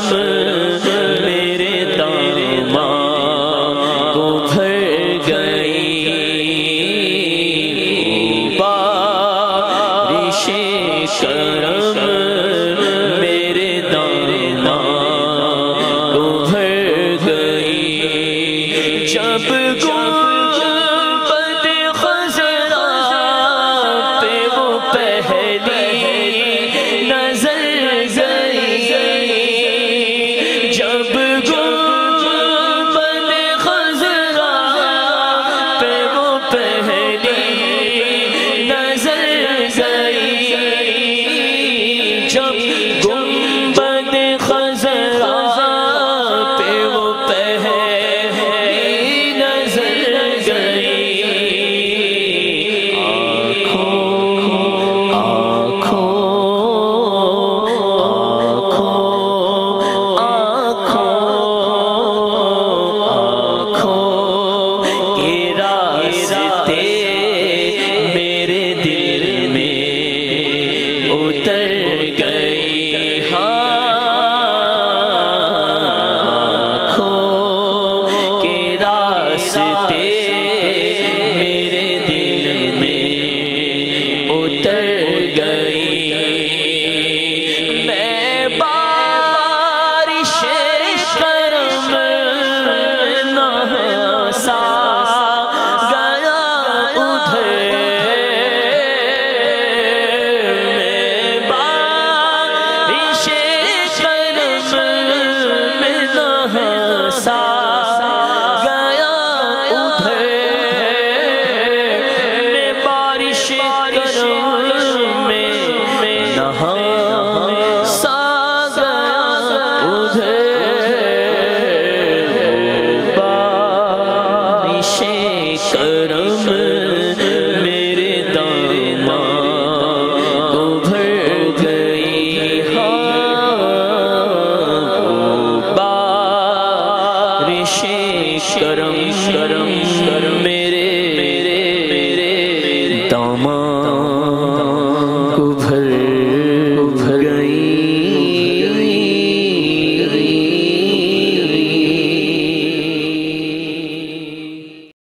میرے داماں کو بھر گئی بارش کرم میرے داماں کو بھر گئی جب گنبد خضرا پہ وہ پہلی نظر گئی جب گنبد خضرا پہ وہ پہلی نظر گئی جب گنبد خضرا پہ وہ پہلی نظر گئی میرے دل میں اتر گئی آنکھوں کے راستے میرے دل میں اتر گئی میں بارش کرم نہسا گیا ادھر میں بارش کرم میں نہسا گیا ادھر میں بارش کرم میں نہسا گیا ادھر بارش کرم میرے داماں کو بھر گئی بارش کرم میرے